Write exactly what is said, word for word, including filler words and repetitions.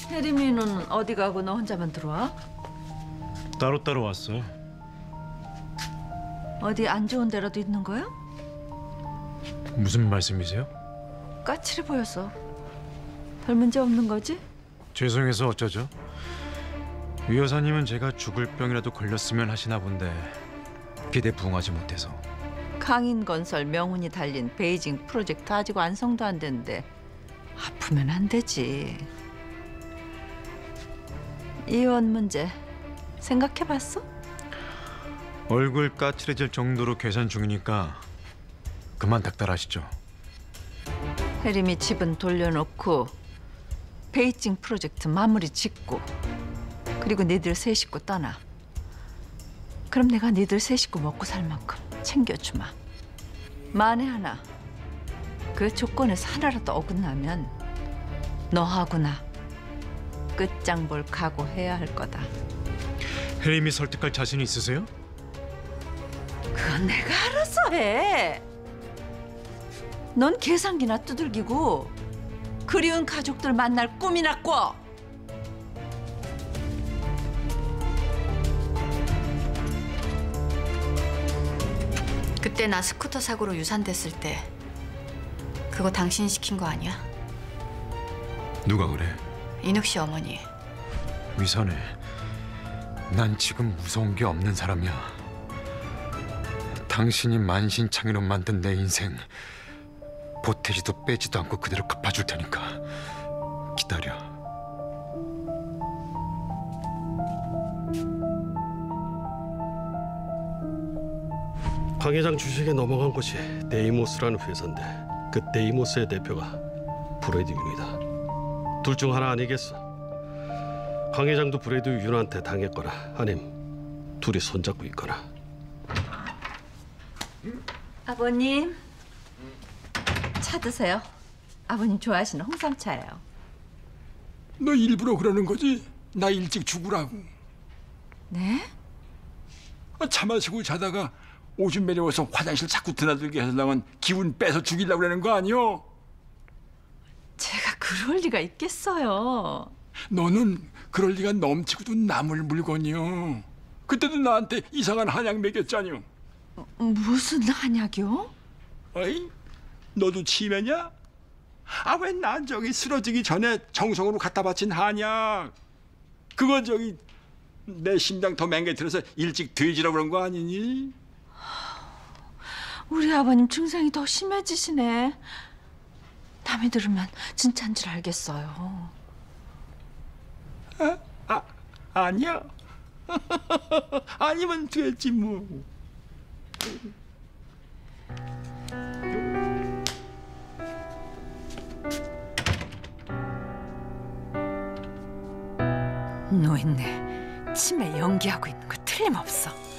혜림이는 어디 가고 너 혼자만 들어와? 따로따로 왔어. 어디 안 좋은 데라도 있는 거야? 무슨 말씀이세요? 까칠해 보여서. 별 문제 없는 거지? 죄송해서 어쩌죠? 위 여사님은 제가 죽을 병이라도 걸렸으면 하시나 본데 기대 부응하지 못해서. 강인건설 명운이 달린 베이징 프로젝트 아직 완성도 안 됐는데 아프면 안 되지. 이혼 문제 생각해봤어? 얼굴 까칠해질 정도로 계산 중이니까 그만 닥달하시죠. 혜림이 집은 돌려놓고 베이징 프로젝트 마무리 짓고 그리고 니들 세 식구 떠나. 그럼 내가 니들 세 식구 먹고 살 만큼 챙겨주마. 만에 하나 그 조건에서 하나라도 어긋나면 너하고 나 끝장 볼 각오해야 할 거다. 혜림이 설득할 자신 있으세요? 그건 내가 알아서 해. 넌 계산기나 두들기고 그리운 가족들 만날 꿈이나 꿔. 그때 나 스쿠터 사고로 유산됐을 때 그거 당신이 시킨 거 아니야? 누가 그래? 인욱 씨 어머니. 위선해. 난 지금 무서운 게 없는 사람이야. 당신이 만신창이로 만든 내 인생 보태지도 빼지도 않고 그대로 갚아줄 테니까 기다려. 강 회장 주식에 넘어간 곳이 데이모스라는 회사인데 그 데이모스의 대표가 브래드 윤이다. 둘 중 하나 아니겠어. 강 회장도 브래드 윤한테 당했거나 아님 둘이 손잡고 있거나. 아버님, 차 드세요. 아버님 좋아하시는 홍삼차예요. 너 일부러 그러는 거지? 나 일찍 죽으라고. 네? 아, 차 마시고 자다가 오줌 매려워서 화장실 자꾸 드나들게 하려면 기운 빼서 죽이려고 그러는 거 아니오? 제가 그럴 리가 있겠어요. 너는 그럴 리가 넘치고도 남을 물건이요. 그때도 나한테 이상한 한약 먹였잖여. 무슨 한약이요? 어이? 너도 치매냐? 아, 왜 난 저기 쓰러지기 전에 정성으로 갖다 바친 한약. 그거 저기 내 심장 더 맹개틀어서 일찍 돼지라고 그런 거 아니니? 우리 아버님 증상이 더 심해지시네. 남이 들으면 진짜인 줄 알겠어요. 아, 아 아니야. 아니면 됐지 뭐. 노인네 치매 연기하고 있는 거 틀림없어.